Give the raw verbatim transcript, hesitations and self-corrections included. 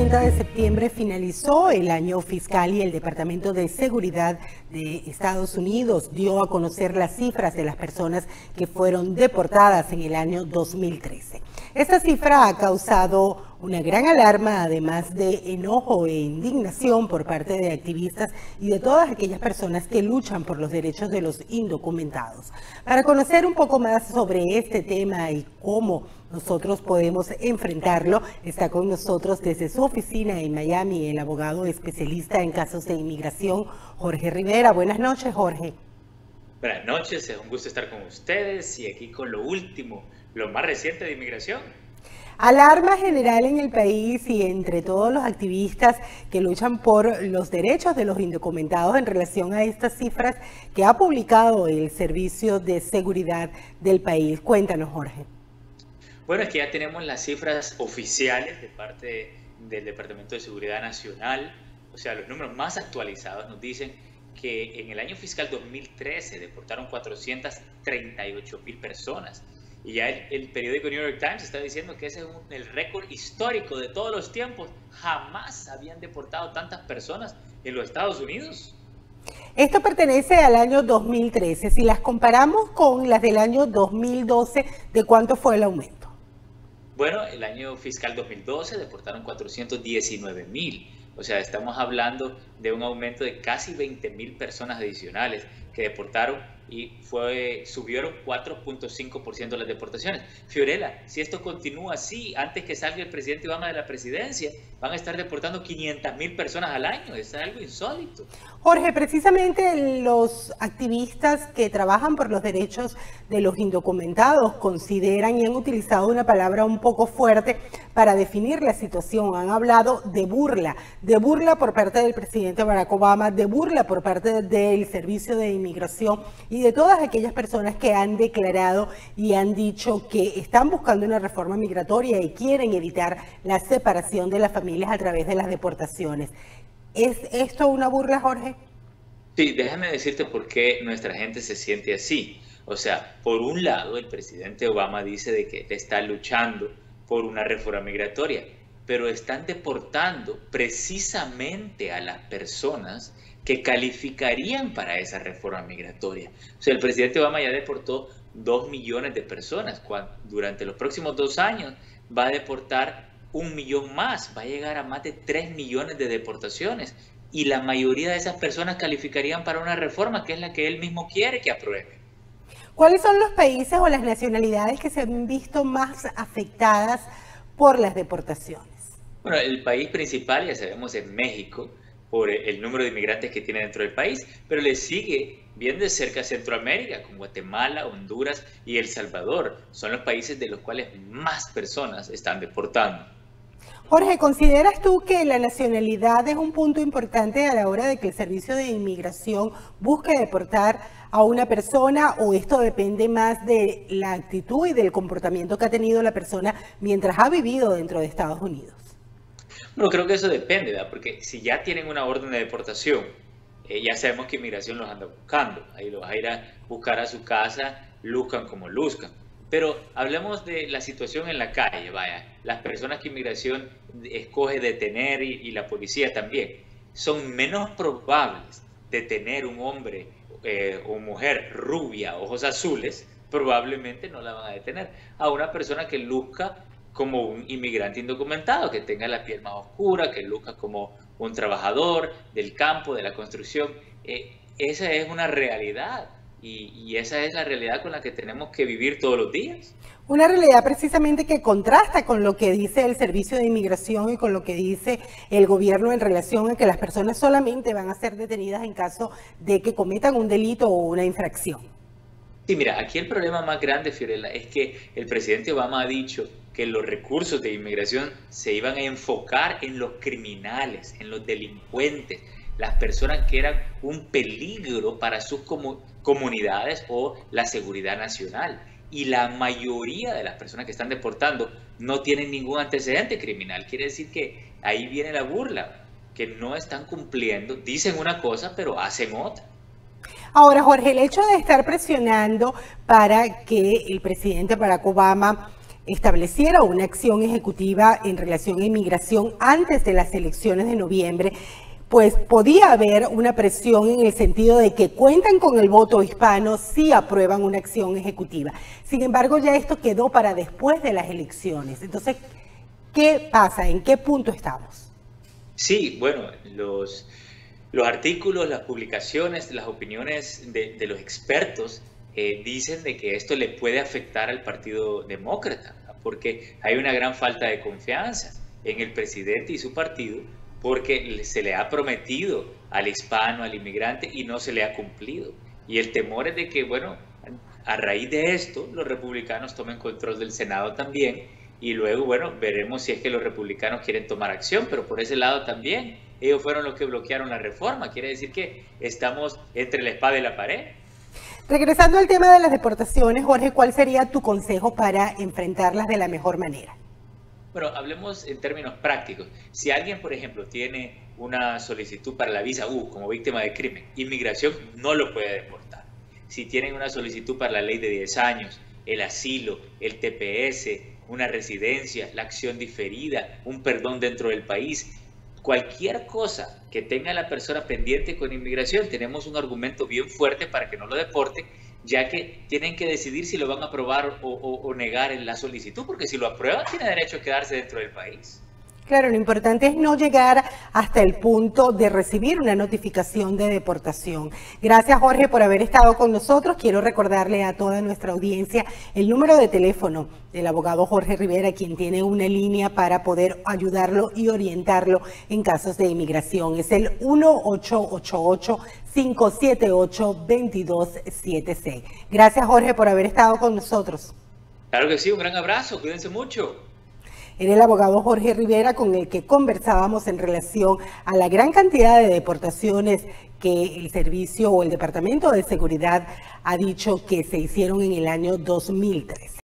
treinta de septiembre finalizó el año fiscal y el Departamento de Seguridad de Estados Unidos dio a conocer las cifras de las personas que fueron deportadas en el año dos mil trece. Esta cifra ha causado una gran alarma, además de enojo e indignación por parte de activistas y de todas aquellas personas que luchan por los derechos de los indocumentados. Para conocer un poco más sobre este tema y cómo nosotros podemos enfrentarlo, está con nosotros desde su oficina en Miami el abogado especialista en casos de inmigración, Jorge Rivera. Buenas noches, Jorge. Buenas noches, es un gusto estar con ustedes y aquí con lo último, lo más reciente de inmigración. Alarma general en el país y entre todos los activistas que luchan por los derechos de los indocumentados en relación a estas cifras que ha publicado el Servicio de Seguridad del país. Cuéntanos, Jorge. Bueno, es que ya tenemos las cifras oficiales de parte del Departamento de Seguridad Nacional, o sea, los números más actualizados nos dicen que en el año fiscal dos mil trece deportaron cuatrocientas treinta y ocho mil personas. Y ya el, el periódico New York Times está diciendo que ese es un, el récord histórico de todos los tiempos. Jamás habían deportado tantas personas en los Estados Unidos. Esto pertenece al año dos mil trece. Si las comparamos con las del año dos mil doce, ¿de cuánto fue el aumento? Bueno, el año fiscal dos mil doce deportaron cuatrocientos diecinueve mil. O sea, estamos hablando de un aumento de casi veinte mil personas adicionales que deportaron y fue, subieron cuatro punto cinco por ciento las deportaciones. Fiorella, si esto continúa así, antes que salga el presidente Obama de la presidencia, van a estar deportando quinientas mil personas al año. Es algo insólito. Jorge, precisamente los activistas que trabajan por los derechos de los indocumentados consideran y han utilizado una palabra un poco fuerte para definir la situación. Han hablado de burla, de burla por parte del presidente Barack Obama, de burla por parte del Servicio de Inmigración y de todas aquellas personas que han declarado y han dicho que están buscando una reforma migratoria y quieren evitar la separación de las familias a través de las deportaciones. ¿Es esto una burla, Jorge? Sí, déjame decirte por qué nuestra gente se siente así. O sea, por un lado, el presidente Obama dice de que está luchando por una reforma migratoria, pero están deportando precisamente a las personas que calificarían para esa reforma migratoria. O sea, el presidente Obama ya deportó dos millones de personas. Cuando, durante los próximos dos años va a deportar un millón más, va a llegar a más de tres millones de deportaciones. Y la mayoría de esas personas calificarían para una reforma que es la que él mismo quiere que apruebe. ¿Cuáles son los países o las nacionalidades que se han visto más afectadas por las deportaciones? Bueno, el país principal, ya sabemos, es México, por el número de inmigrantes que tiene dentro del país, pero le sigue bien de cerca Centroamérica, con Guatemala, Honduras y El Salvador. Son los países de los cuales más personas están deportando. Jorge, ¿consideras tú que la nacionalidad es un punto importante a la hora de que el Servicio de Inmigración busque deportar a una persona, o esto depende más de la actitud y del comportamiento que ha tenido la persona mientras ha vivido dentro de Estados Unidos? Bueno, creo que eso depende, ¿verdad? Porque si ya tienen una orden de deportación, eh, ya sabemos que inmigración los anda buscando. Ahí los va a ir a buscar a su casa, luzcan como luzcan. Pero hablemos de la situación en la calle, vaya. Las personas que inmigración escoge detener y, y la policía también, son menos probables detener un hombre eh, o mujer rubia, ojos azules, probablemente no la van a detener. A una persona que luzca como un inmigrante indocumentado, que tenga la piel más oscura, que luzca como un trabajador del campo, de la construcción. Eh, esa es una realidad y, y esa es la realidad con la que tenemos que vivir todos los días. Una realidad precisamente que contrasta con lo que dice el Servicio de Inmigración y con lo que dice el gobierno en relación a que las personas solamente van a ser detenidas en caso de que cometan un delito o una infracción. Sí, mira, aquí el problema más grande, Fiorella, es que el presidente Obama ha dicho que los recursos de inmigración se iban a enfocar en los criminales, en los delincuentes, las personas que eran un peligro para sus comu- comunidades o la seguridad nacional. Y la mayoría de las personas que están deportando no tienen ningún antecedente criminal. Quiere decir que ahí viene la burla, que no están cumpliendo, dicen una cosa pero hacen otra. Ahora, Jorge, el hecho de estar presionando para que el presidente Barack Obama estableciera una acción ejecutiva en relación a inmigración antes de las elecciones de noviembre, pues podía haber una presión en el sentido de que cuentan con el voto hispano si aprueban una acción ejecutiva. Sin embargo, ya esto quedó para después de las elecciones. Entonces, ¿qué pasa? ¿En qué punto estamos? Sí, bueno, los, los artículos, las publicaciones, las opiniones de, de los expertos eh, dicen de que esto le puede afectar al Partido Demócrata, ¿no? Porque hay una gran falta de confianza en el presidente y su partido, porque se le ha prometido al hispano, al inmigrante, y no se le ha cumplido. Y el temor es de que, bueno, a raíz de esto, los republicanos tomen control del Senado también, y luego, bueno, veremos si es que los republicanos quieren tomar acción, pero por ese lado también, ellos fueron los que bloquearon la reforma. Quiere decir que estamos entre la espada y la pared. Regresando al tema de las deportaciones, Jorge, ¿cuál sería tu consejo para enfrentarlas de la mejor manera? Bueno, hablemos en términos prácticos. Si alguien, por ejemplo, tiene una solicitud para la visa U como víctima de crimen, inmigración no lo puede deportar. Si tienen una solicitud para la ley de diez años, el asilo, el T P S, una residencia, la acción diferida, un perdón dentro del país, cualquier cosa que tenga la persona pendiente con inmigración, tenemos un argumento bien fuerte para que no lo deporte, ya que tienen que decidir si lo van a aprobar o, o, o negar en la solicitud, porque si lo aprueban tiene derecho a quedarse dentro del país. Claro, lo importante es no llegar hasta el punto de recibir una notificación de deportación. Gracias, Jorge, por haber estado con nosotros. Quiero recordarle a toda nuestra audiencia el número de teléfono del abogado Jorge Rivera, quien tiene una línea para poder ayudarlo y orientarlo en casos de inmigración. Es el uno ocho ocho ocho, cinco siete ocho, dos dos siete seis. Gracias, Jorge, por haber estado con nosotros. Claro que sí, un gran abrazo, cuídense mucho. Era el abogado Jorge Rivera, con el que conversábamos en relación a la gran cantidad de deportaciones que el servicio o el Departamento de Seguridad ha dicho que se hicieron en el año dos mil tres.